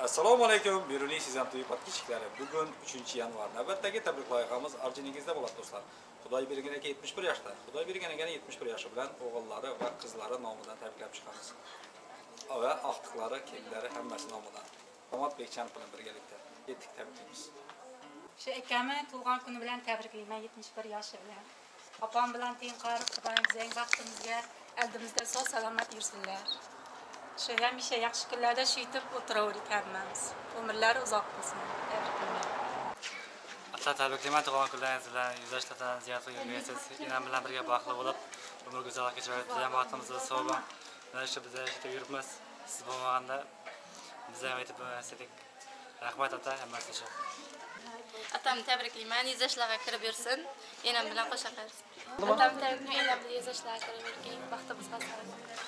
Assalomu alaykum, Beruniy Sizam to'y podkastlari. Bugun 3-yanvar. Navbatdagi tabrik loyihamiz Arjiningizda bo'ladi do'stlar. Xudoybergan aka 71 yoshda. Xudoybergan aka 71 yoshi bilan o'g'illari va qizlari nomidan tabriklab chiqamiz. Va oqtiqlari, kelinlari hammasi nomidan. Omad Bekchanov bilan birgalikda yetdik tabriklaymiz. Shu akamni tug'ilgan kuni bilan tabriklayman 71 yoshi bilan. Opam bilan teng qarib, Xudoyim bizning vaqtimizga oldimizda sog' salomat yursinlar. Shu hamisha yaxshi kunlarda shuytib o'tiraverik hammamiz. Umrlari uzoq bo'lsin. Tabriklayman. Ata tabriklayman tug'ilgan kunlaringiz bilan yuzlashlardan ziyorat qilgansiz. Enam bilan birga baxtli bo'lib, umr go'zal kechirayotgan jamoatimizga sog' bo'ling. Mana shu biz ishda yuribmiz. Siz bo'lmaganda biz ham aytib bo'lmasak. Rahmat ata, hammasi shu. Atamni tabriklayman, yuzlashlarga kirib yursin. Enam bilan qo'sha qilsin. Atamni tabriklayman, enam bilan yuzlashlarga kirib yurgan baxtimiz bo'lsin.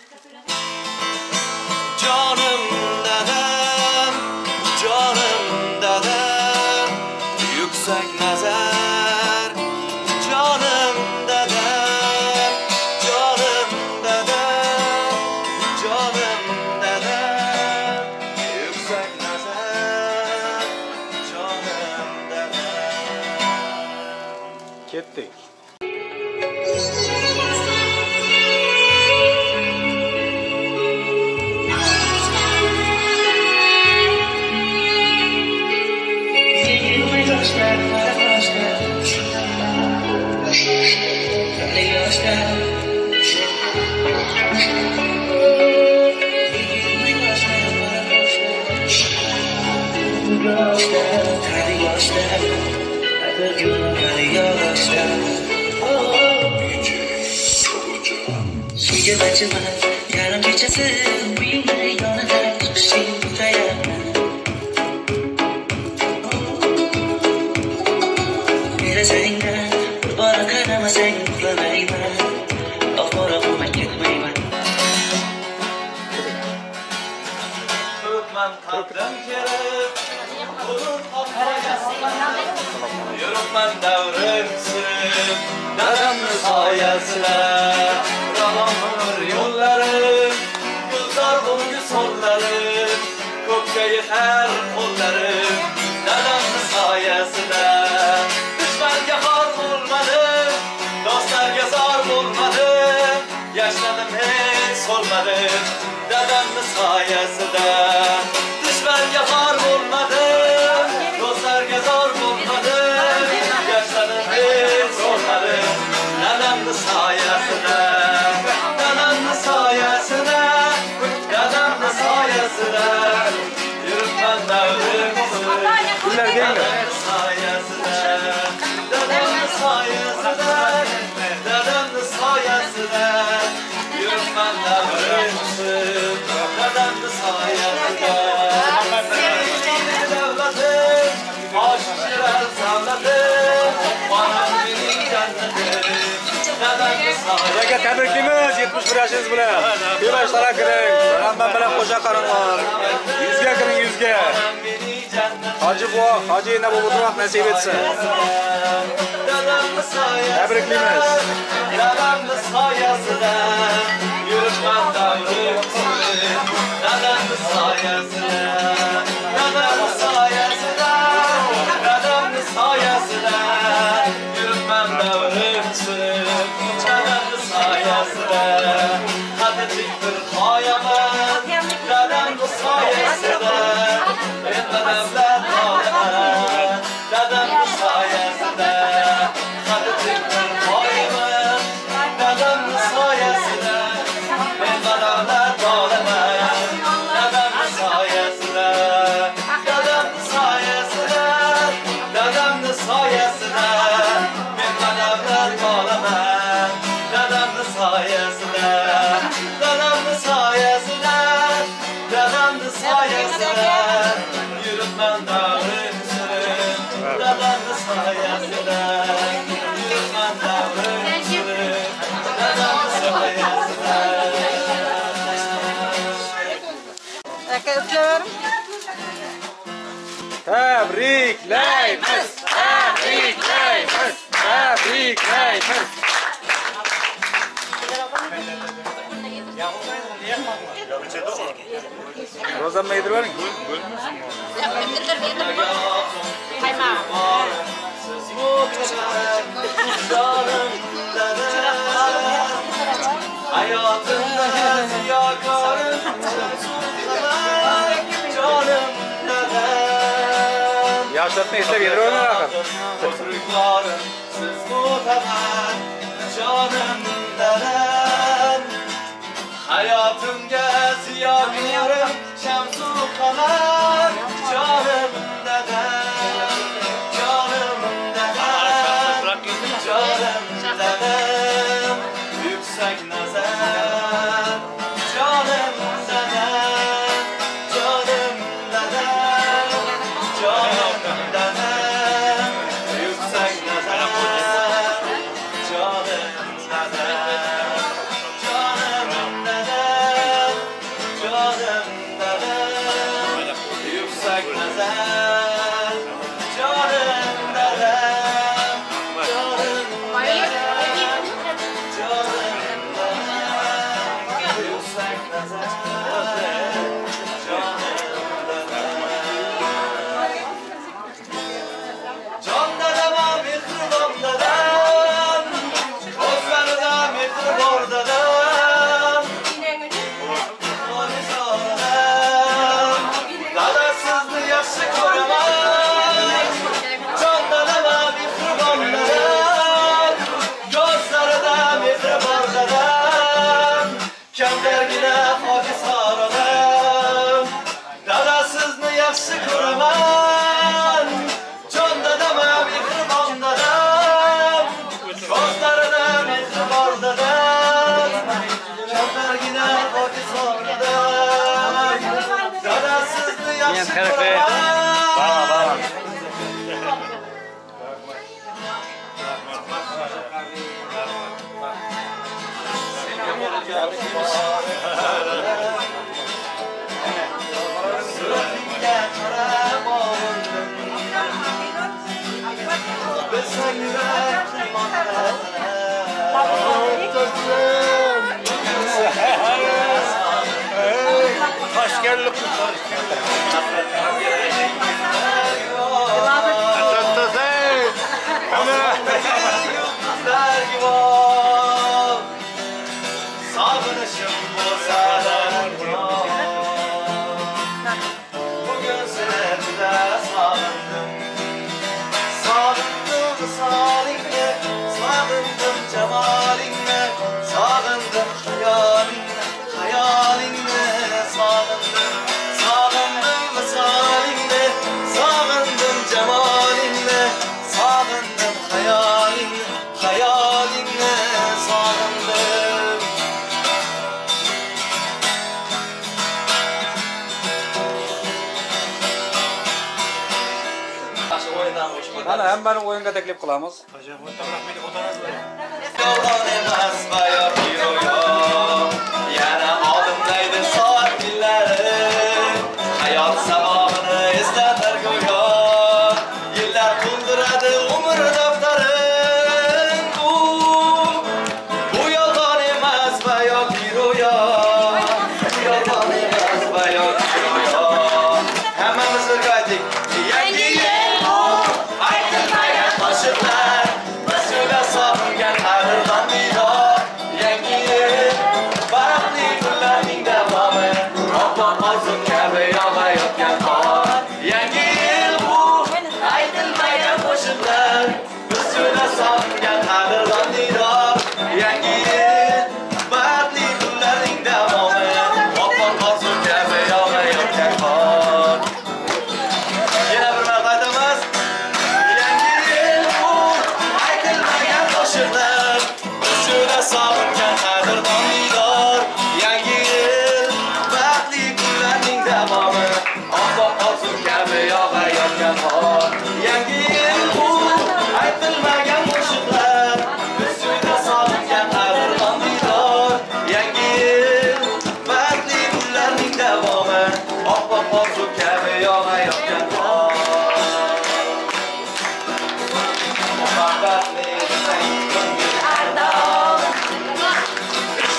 Canım dedem, yüksek nazar. Canım dedem, yüksek nazar. Canım dedem. Ketdik. Suyga bachiman, yarim kechasi uyingda yonida chiqishing kutayaman. Derazangdan bir bora qaramasang uxlamayman, oxiri qolmay ketmayman. Yuribman qalbim kelib, qo'lim yuribman davrim sirib, dadamni soyasida. Ramamur yo'llarim, gulzor bo'lgi so'llarim, ko'kka yetar qo'llarim, dadamni soyasida. Dushmanga xor bo'lmadim, do'stlarga zor bo'lmadim, yashadim hech so'lmadim, dadamni soyasida. Dushmanga xor bo'lmadim, do'stlarga zor bo'lmadim, yashadim hech so'lmadim, dadamni soyasida. Yuribman davrim sirib, dadamni soyasida. Dadamni soyasida, dadamni soyasida. Yuribman davrim sirib, dadamni soyasida. Davlatim, oshiqlar savlatim, onam mening jannatim. Aka tabriklaymiz 71 yoshingiz bilan. Bevashlar kiring. Rahmat bilan qo'sha qaringlar. 100 ga kiring 100 ga. Hoji buva, hoji ena bo'lib o'tirmoq nasib etsin. Tabriklaymiz. Dadamni soyasida yuribman davrim sirib, dadamni soyasida. Dadamni soyasida, dadamni soyasida yuribman davrim sirib, dadamni soyasida. Qadrli bir qoyaman, dadamni soyasida. Men dadamlar qoyaman, dadamni soyasida. Qadrli bir qoyaman, dadamni soyasida. Men dadamlar qoyaman, dadamni soyasida. Dadamni soyasida, dadamni soyasida. Men dadamlar qoyaman, dadamni soyasida. Dadamni soyasida, dadamni soyasida. Yuribman davrim sirib, dadamni soyasida. Yuribman davrim sirib, dadamni soyasida. Aka uxlayver. Tabriklaymiz. Tabriklaymiz. Tabriklaymiz. Rozan mı yedirelim? Hayatımda ziyakarım canım dedem. Yaşlatma istep yedirelim mi akar? Çocuklarım siz bu temel canım dedem. Hayatımda ziyakarım şemsu kamer canım dedem. Canım dedem. Canım dedem. Yüksek nazar canım dedem. Canım dedem. Canım dedem. Yüksek nazar canım dedem. Canım dedem. Canım dedem. Yüksek nazar canım dedem. Can dedeme mihriban dedem, gözlerine mihribor dedem. Dadasızlı yaşlı kocaman. Can dedeme mihriban dedem, gözlerine mihribor dedem. Kendergine hafiz haradem, dadasızlı yaşlı kocaman. Can dedeme mihriban dedem, gözlerine mihribor dedem. Kendergine hafiz haradem, dadasızlı yaşlı kocaman. Suratınga qarab oldim, bilsang yurak Toshkentlik Sağınışım olsalar bugün senede sağındım. Sağındım salinle, sağındım cemalinle, sağındım hayalinle, hayalinle sağındım. Sağındım salinle, sağındım cemalinle, sağındım hayalinle, hayalinle sağındım. Mana hammani o'yinga taklif qilamiz. Yoldan emas bayon yo'yo, yana oldimdaydi soat kunlari. Hayot sabog'ini eslatar go'yo, yillar to'ldiradi umr daftarin. Bu yoldan emas bayon yo'yo, bu yoldan emas bayon yo'yo. Hammamiz birga aytdik. Yangi yil bu, aytilmagan qo'shiqlar, mas'ula sog'ingan qadrdon diyor. Yangi yil, baraqli kunlarning davomi, oppoq orzu kabi yog'ayotgan qor. Yangi yil bu, aytilmagan qo'shiqlar, mas'ula sog'ingan qadrdon diyor. Yangi yil, baraqli kunlarning davomi, oppoq orzu kabi yog'ayotgan qor. Yana bir marta aytamiz. Yangi yil bu, aytilmagan qo'shiqlar, bizga sog'ingan qadrdon diyor. Yangi yil, baxtli kunlarning davomi, oppoq orzu kabi yog'ayotgan qor. Yangi yil bu, aytilmagan qo'shiqlar, bizga sog'ingan qadrdon diyor. Yangi yil, baxtli kunlarning davomi, oppoq orzu kabi yog'ayotgan qor. Muhabbatli ko'ngil ardon,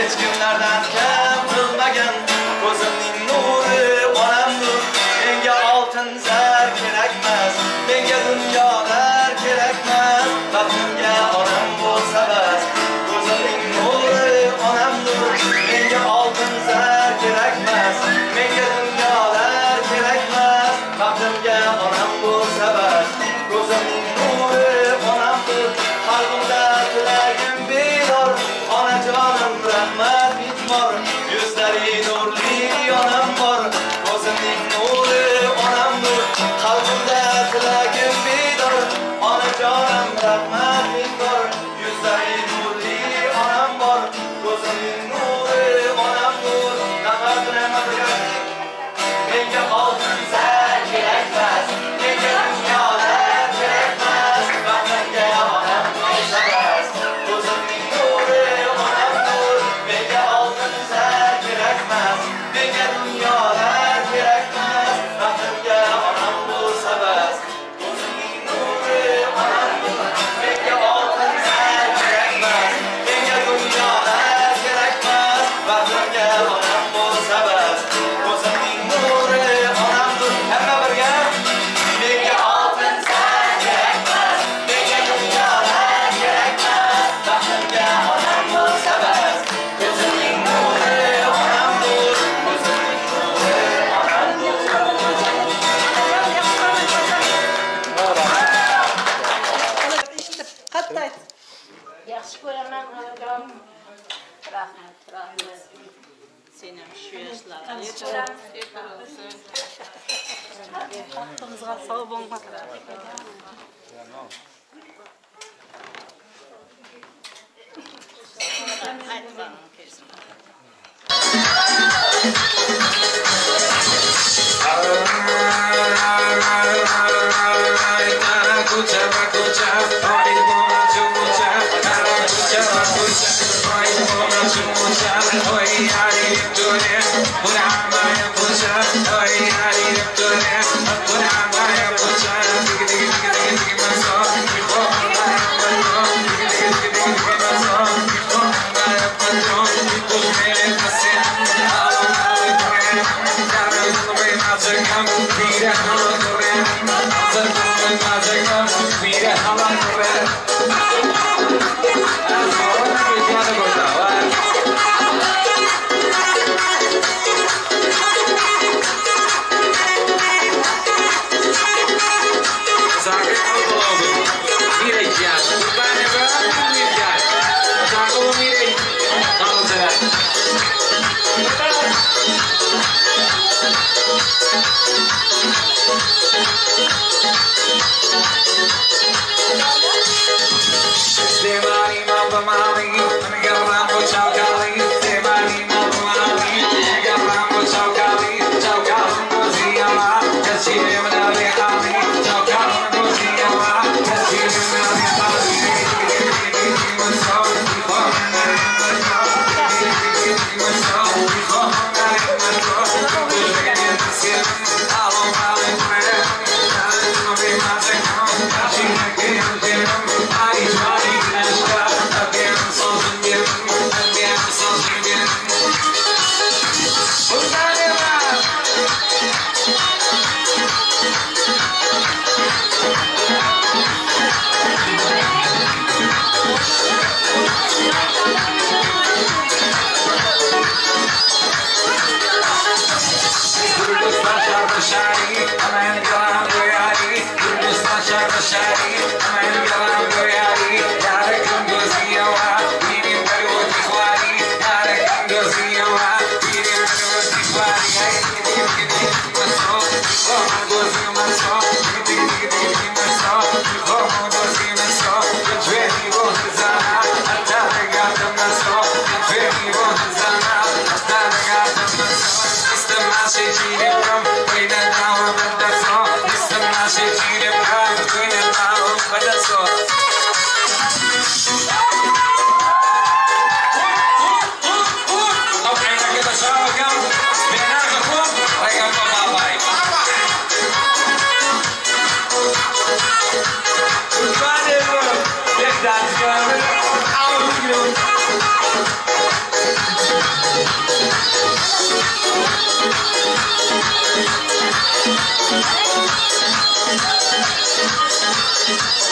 hech kimlardan kam qilmagan ko'zimning nuri onamdir menga oltin zar kerakmas menga dunyolar kerakmas baxtimga onam bo'lsa bas ko'zimning nuri onamdir menga oltin zar kerakmas menga dunyolar kerakmas baxtimga onam bo'lsa bas ko'zimning nuri onamdir qalbimda tilagim bedor onajonim rahmat bitmor yuzlari nurli onam bor ko'zimning nuri onamdir qalbimda tilagim bedor onajonim rahmat bitmor yuzlari nurli onam bor ko'zimning nuri onamdir menga oltin zar kerakmas menga dunyolar kerakmas baxtimga onam bo'lsa bas ko'zimning nuri onamdir menga oltin zar kerakmas menga dunyolar kerakmas baxtimga onam bo'lsa bas ko'zimning nuri onamdir menga oltin zar kerakmas menga dunyolar kerakmas baxtimga onam bo'lsa bas ko'zimning nuri onamdir hamma birga menga oltin zar kerakmas menga dunyolar kerakmas baxtimga onam bo'lsa bas ko'zimning nuri onamdir ko'zimning nuri onamdir Qattiq. Yaxshi ko'raman, onajon. Rahmat, rahmat. Sen ham shu yoshlarda Haqqimizga sog' bo'lmoq.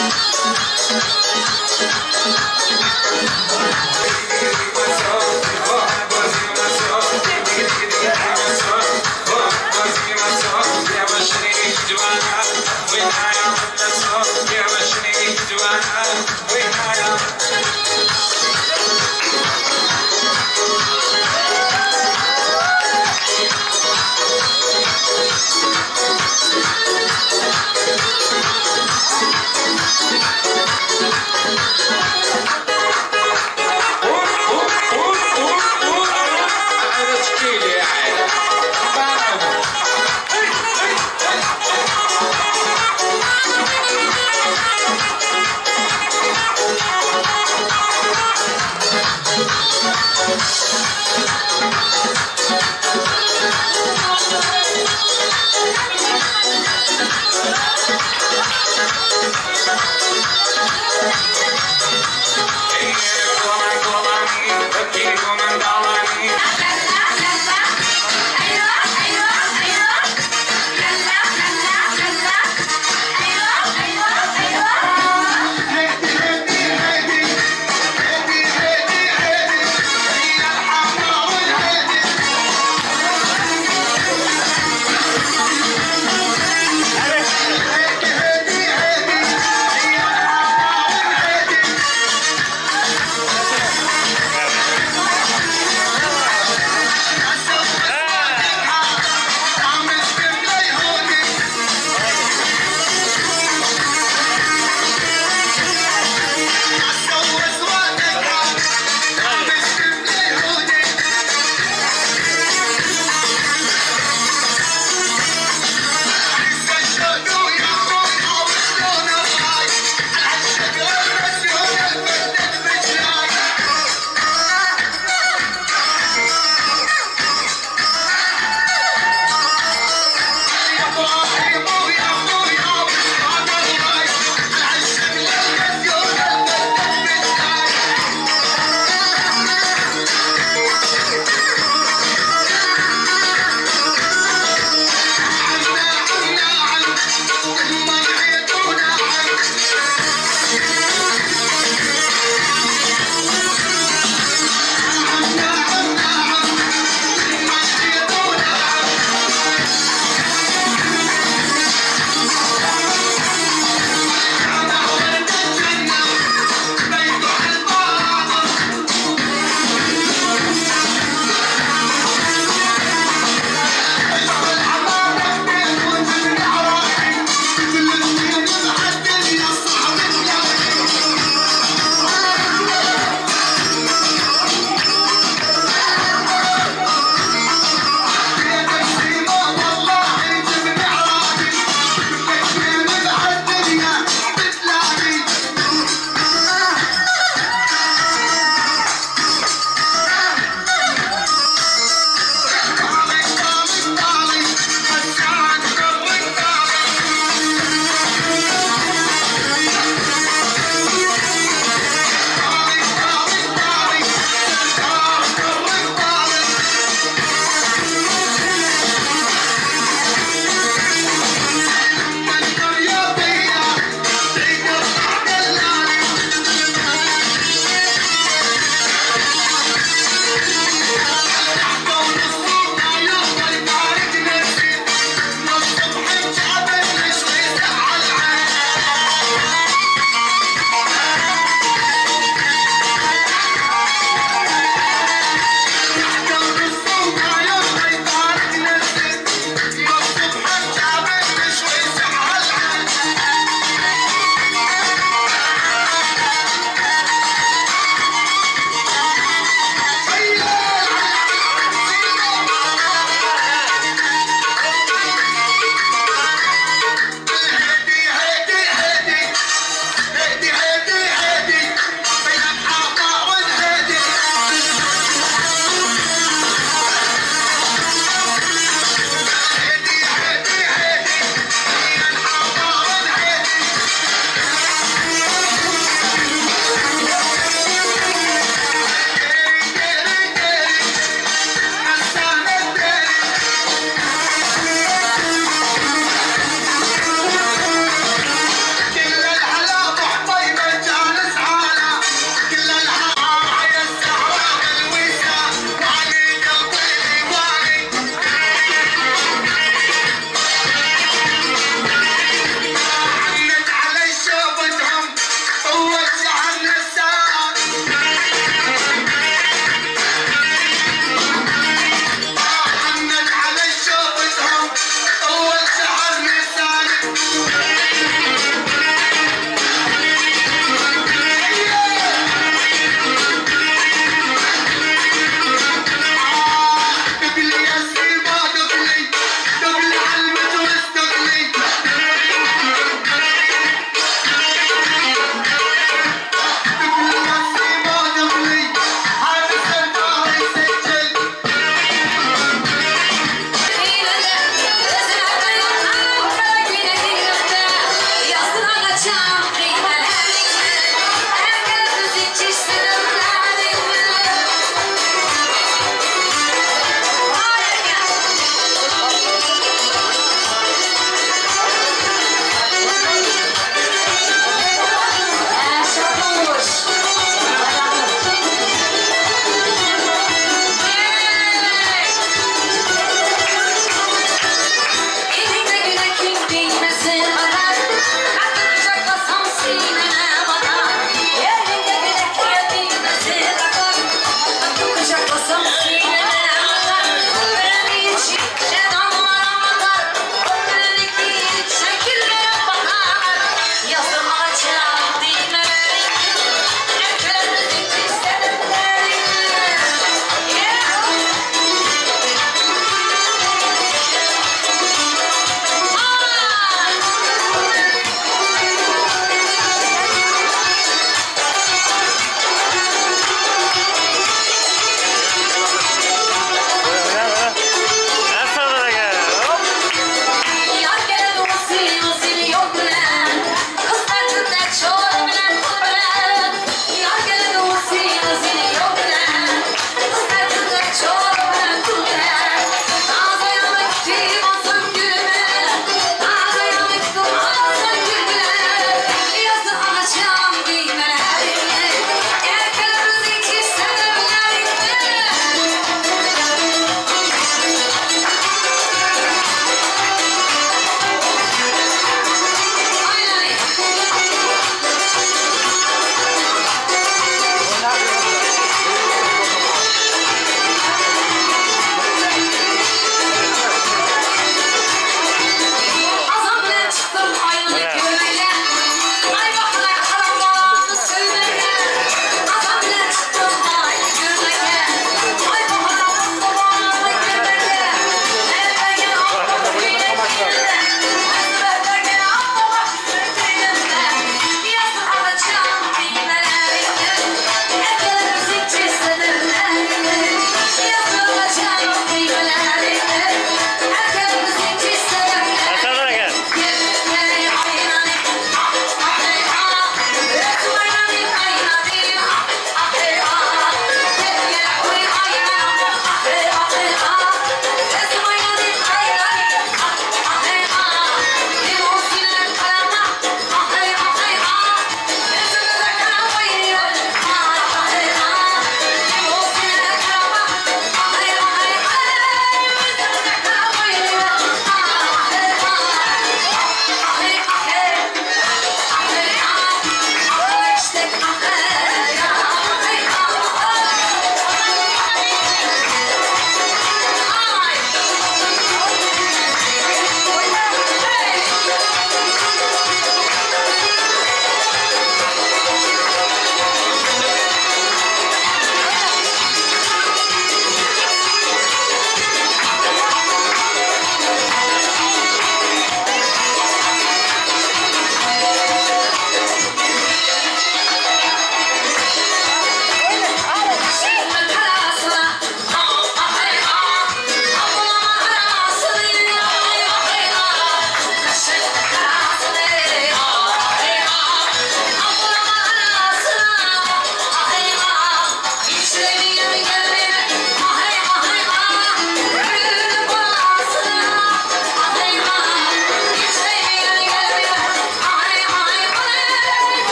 Thank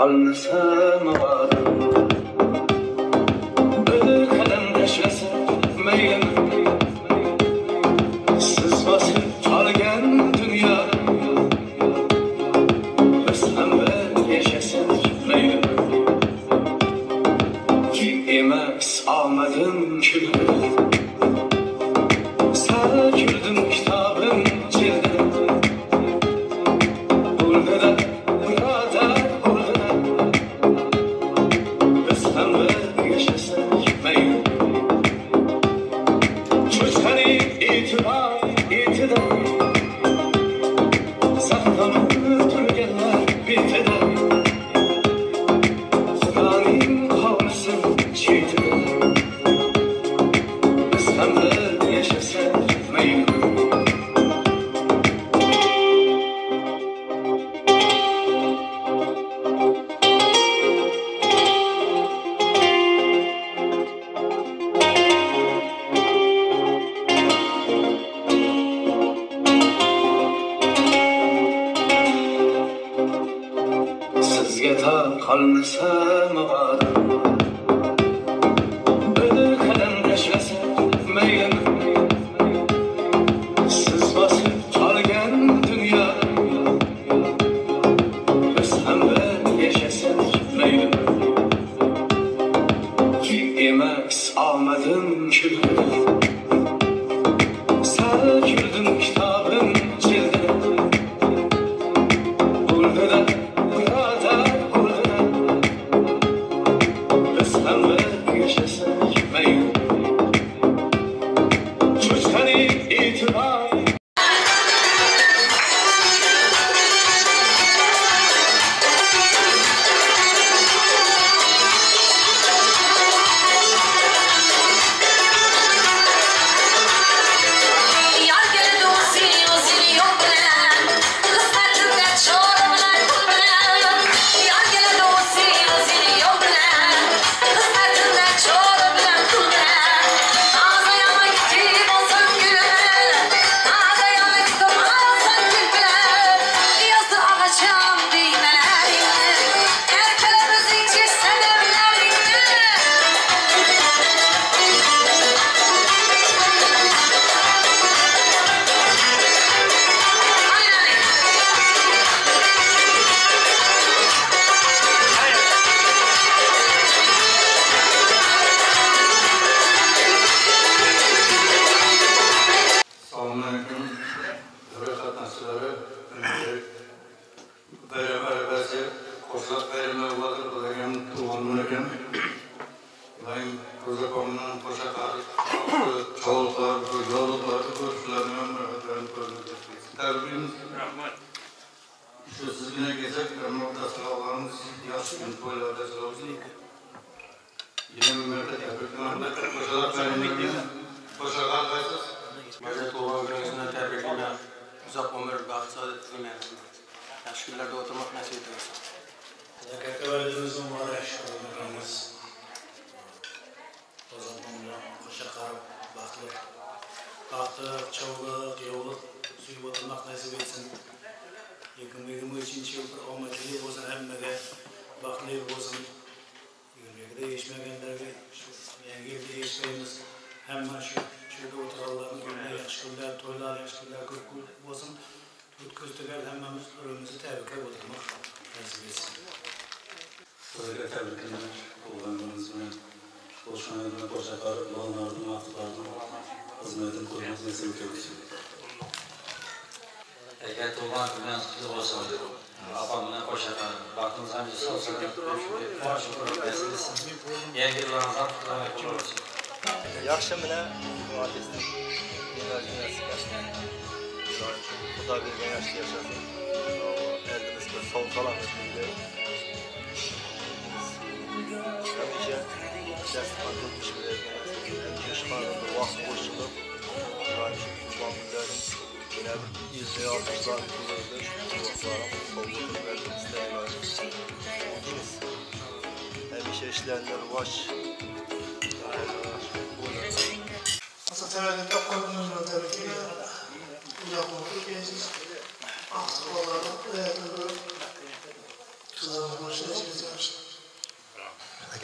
kalmasa mavadım bir kadem taşlasa meylim siz basıp çalgen dünya biz hem ben yaşasak meylim ki emek almadım külüm söküldüm kitabım cilde burada da burada burada biz hem ben yaşasak meylim çocukları itibar itidar saklanıp durgenler bitede Kur'an'ın kavlasın çiğitide biz hem ben yaşasak meylim sizge ta kalmasa mavadım bir kadem taşlasa meylim siz basıp çalgen dünya biz hem ben yaşasak meylim ki emek almadım külüm söküldüm kitabım cilde burada da burada burada biz hem ben yaşasak meylim çocukları itibar Yar geldi o zili yok bilen kısmetinde çor bilen kul bilen Yar geldi o zili yok bilen kısmetinde çor bilen kul bilen Ağzayama gittim olsan gülüme Ağzayama gittim olsan gül bilen Yazdı ağacım düğmelerine Erkelerimiz içi sedemlerine Assalamualaikum. Katnashchilari, bayram arafasi qo'shloq bayrami bo'ldi. Xudoyim tug'ilgan kun ekan. Xudoyim ko'zaqomdan qo'shaqar, cholqar, yo'llar ko'rishlarni ham rahmatlarini ko'rdik. Tabriklaymiz. Rahmat. Shu sizga kelsak, rahmatlarimiz yaxshi kun to'ylarda bo'lsin. Yana memleket tabriklayman. Qo'shaloq bayramiga qo'shaqar qaysiz? Mazza tug'ilgan kuningizni tabriklayman. Uzoq umr, baxt, saodat tilayman. Yaxshi kunlarda o'tirmoq nasib etsin. Zakatlarimiz muborak bo'lganmiz. Tozalığımla qo'shaqar, baxtli, chavg'iliq, yo'qliq suyib o'tirmoq nasib etsin. 2023 yil bir omadli bo'lsin, hammaga baxtli bo'lsin. 20'da yetishmaganlarga shu yangi yilda yetishmaymiz. Hamma shu yerda o'tirganlarning kunlari yaxshi kunlar, to'ylar yaxshi kunlar ko'p bo'lsin. O'tkazdilar hammamiz birimizni tabriklab o'tirmoq nasib etsin. Sizlarga tabriklayman. Tug'ilganingiz bilan qo'shnilarni qo'shaqar, bolalarni, vaqtlarni xizmatini ko'rmoq nasib etsin. Agar tug'ilgan kundan qutlug' bo'lsin. Opam bilan qo'shaqar, baxtimiz hamisha olsin. Yangi yillarimiz ham qutlug' bo'lsin. Yaxshi bilan muaddislik Xudo bergan yaxshi yashasin. Elimizga sog' salomatlikda hamisha jasman o'tmish bergan ishxonada vaqt qo'shilib yana bir izli olmishlar bo'ldi. Hamisha ishlarni rivoj Severdim topladığımızla tabii ki uzak oldu. Gençiz. Aktif olalım. Kızlarımız başına çıkacak.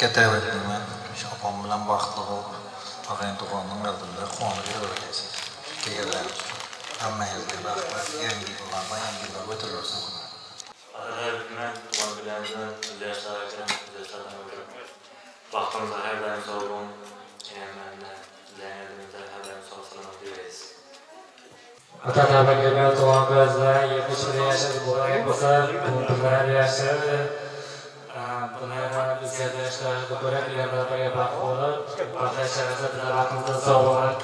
Ketevretmen, apam bilan baxtlı ol. Ağayın doğanın aldığında kuanı göreceksiniz. Diyeler. Hammayizga rahmat. Yangi yillardan yangi yillar o'tirsin. Atalarımdan doğan bilenizden yaşlarken yaşlardan ötürü. Baxtımızda her daim sağ olun. Hemen sizlerin elimizde her daim sağ selamet dileriz. Atalarımdan doğan gözler 70 yaşında boyun olsa bunlar yaşadı. Bunlar bizlerde yaşlarda görüp ilerlere bakıyorlar. Arkadaşlarımıza da aklımızda sağ olun.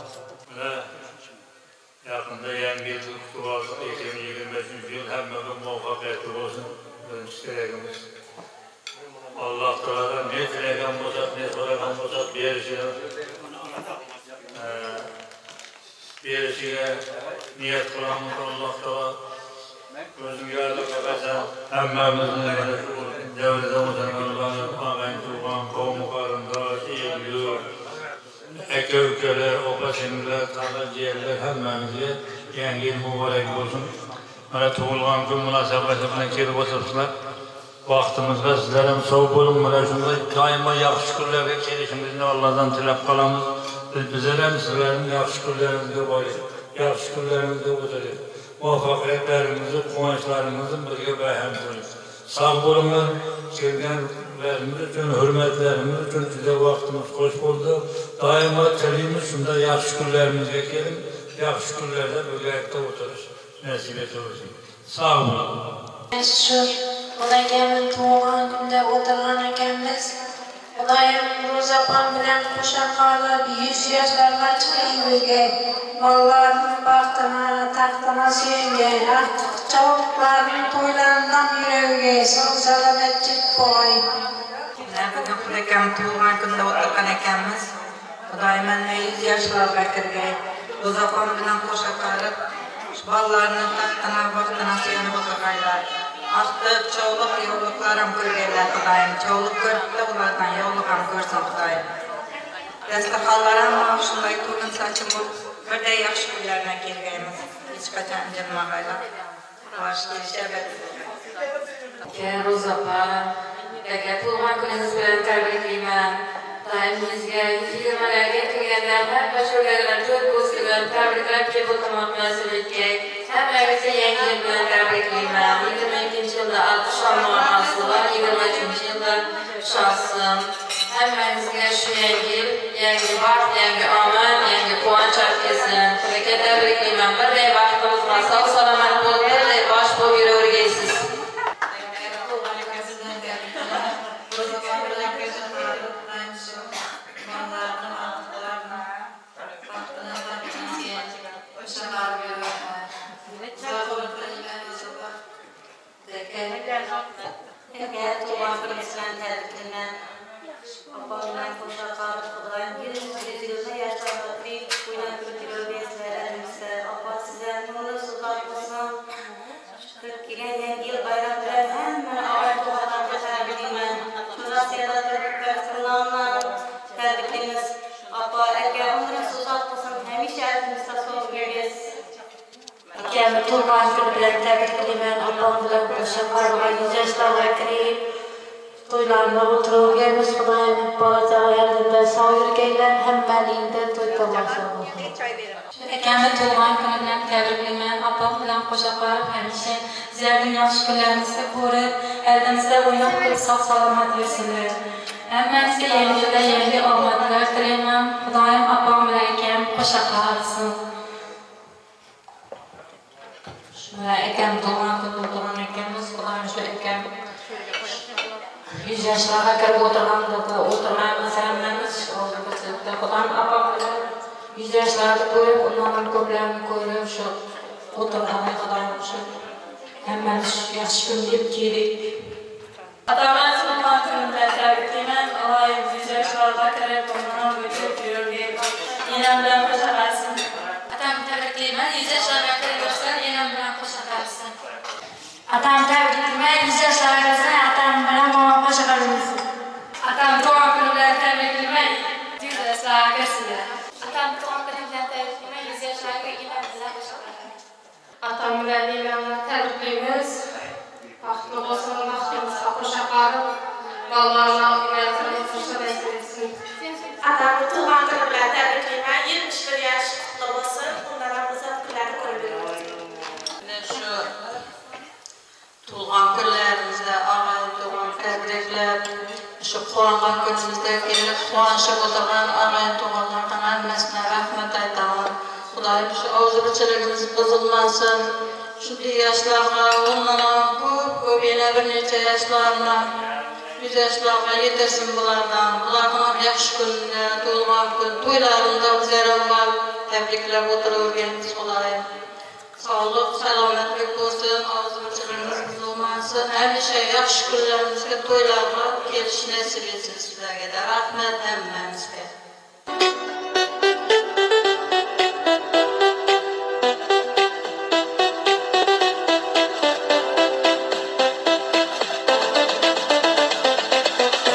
Yakında yangi yıl kutlu 2025 yıl hemmenin muvaffakiyetli olsun. Birinci dileğimiz. Allah Teala'dan ne dileğen olacak, ne soragan olacak birisiyle niyet kılamız Allah Teala. Gözüm yardım edersen hemmemizin devlete mutanlarından ağayın tuğan, kovmu karında, eğiliyor. Eke ülkeler, opa şemiller, tarla ciğerler hemmemizge yangi yıl mübarek olsun. Bana tuğulgan gün münasebetiyle kelip otursunlar. Vaxtımızda sizlerim soğuk olun, mana şunda daima yaxşı günlerge kelişimizni Allah'dan tilep kalamız. Bizlerem sizlerin yaxşı günlerinizde boyayız, yaxşı günlerinizde oturayız. Muvaffakiyetlerimizi, kuvvetlerimizi birge behem koyuz. Sağ olunlar, sevgilerimiz için, hürmetlerimiz için size vaktimiz hoş oldu. Daima telimiz şunda yaxşı günlerimizge gelin, yaxşı günlerde birlikte otururuz. Nasibet olsun. Sağ olun. Xudoyga tug'ilgan kunda o'tirgan ekanmiz. Xudoyim ro'zapon bilan qo'sha qolib 100 yoshlarga chiqib yurgan. Bolalarning baxtini, taxtini suygan. Aqchavoqlarning to'ylaridan yuragiga sog' salomatlik boy. Bugun Xudoyim tug'ilgan kunda o'tirgan ekanmiz. Xudoyim 100 yoshlarga kirgan. Ro'zapon bilan qo'sha qolib bolalarning taxtini, baxtini suygan o'tirganlar. Artık çoğuluk yolluklarım görgeler Xudayım. Çoğuluk görüp de ulardan yollukam görsün Xudayım. Dasturxonlaram şunday to'lin saçım bo'lib, birday yaxshi kunlardan kelganmiz. Hech qachon jilmag'aylar. Xush kelishadi. Ro'za opa, tug'ilgan kuningiz bilan tabriklayman. Daimimizga 120larga kirganda hamma shularga to'rt ko'zlagan tabriklab kelib o'tirmoqchilikka hammangizga yangi yil bilan tabriklayman. 22-yilda Alqishonlar mas'uli, 23-yilda shaxsim. Hammangizga shu yangi yil, yangi baxt, yangi omad, yangi quvonch kelsin. Xudoga tabriklayman. Birday baxtimiz va sog' salomat bo'lib, birday bosh bo'lib yuravergaysiz. Tug'ilgan kuningiz bilan tabriklayman. Opam bilan qo'sha qolib Xudoyim 100 yilda yashab o'ynab o'tirgaysizlar. Opa sizlarning umringiz uzoq bo'lsin. Kirib kelgan yangi yil bayram bilan hamma oila-to'ylarga tabriklayman. Rossiyada turibman, tabriklaymiz. Opa aka umringiz uzoq bo'lsin. Hamisha altimizda sog' bo'lasiz. Akamni tug'ilgan kuni bilan tabriklayman. Opam bilan qo'sha qolib 100 yoshlarga kirib to'ylarni o'tirganmiz. Xudoyim bola-chaqa yordamida sog' yurganlar hammalingda to'y tomosha bo'lsin. Akamni tug'ilgan kuni bilan tabriklayman. Opam bilan qo'sha qolib hamisha sizlarning yaxshi kunlaringizni ko'rib, oldimizda o'ynab kulib sog' salomat yursinlar. Hammangizga yangi yilda yangi omadlar tilayman. Xudoyim opam bilan akam qo'sha qolsin. Akam tug'ilgan kunda o'tirgan ekanmiz. Xudoyim shu akam 100 yoshlarga kirib o'tirmaymiz hammamiz. Xudoyim opam bilan 100 yoshlarni ko'rib, ularning ko'plarini ko'rib, shu o'tirgan Xudoyim shu hammamiz yaxshi kun deb keldik. Otamni tug'ilgan kuni bilan tabriklayman. Allohim 100 yoshlarga kirib, umrini o'tib yurgan. Enam bilan qo'sha qolsin. Atamni tabriklayman. 100 yoshlarga kirib yursin, enam bilan qo'sha qolsin. Atam tabriklayman. 100 yoshlarga kirsin, atam bilan qo'sha qolsin. Atam tug'ilgan kuni bilan tabriklayman. 100 yoshlarga kirsin. Atam tug'ilgan kuni bilan tabriklayman. 100 yoshlarga enam bilan qo'sha qolsin. Atam bilan enamni tabriklaymiz. Baxtli bo'lsin, baxtimizga qo'sha qolib, bolalarni quvonishib o'tirgan og'ayin tug'illardan hammasine rahmat aytaman. Xudoyim shu og'zurchiligimiz buzilmasin. Shu yaşlarga ondan ko'p yana bir necha yaşlarına 100 yaşlarga yetirsin bulardan. Bulardan yaxshi kunni, to'lg'an kun, to'ylarında bizlere var. Tebriklab o'tiraverganmiz Xudoyim. Sağlık, salomatlik bo'lsin, og'zurchiligimiz buzilmasin. Hamisha yaxshi kunlarimizga, to'ylarga kelish nasib etsin sizlarga. Rahmat hammamizga.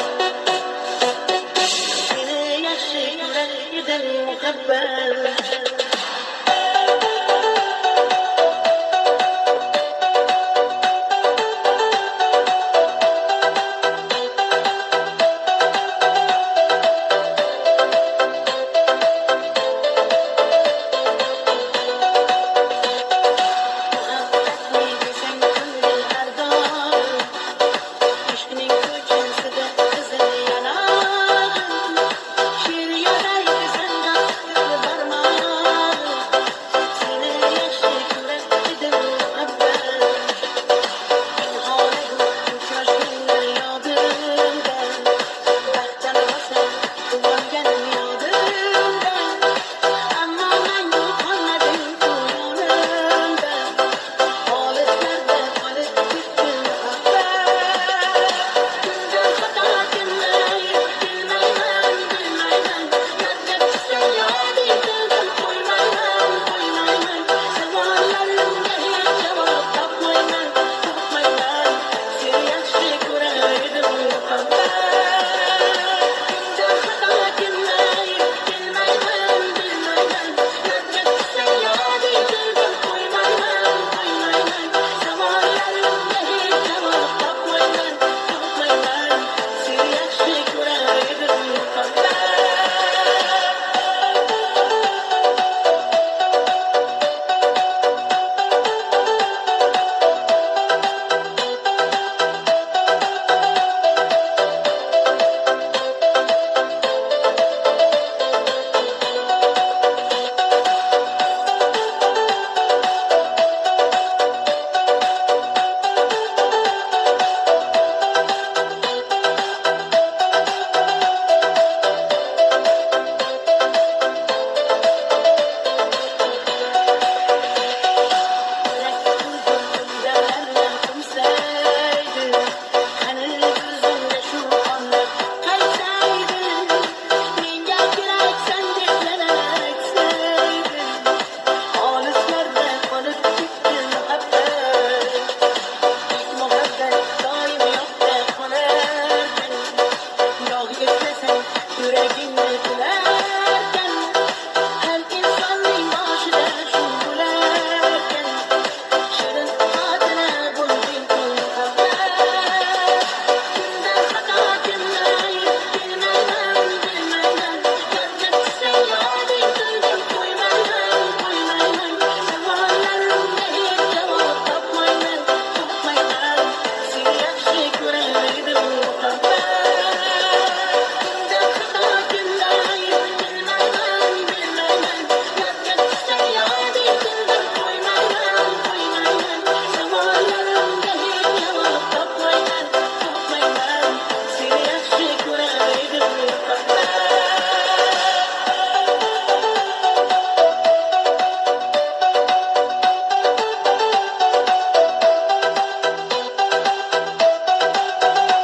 Yaxshi yurak edi muhabbat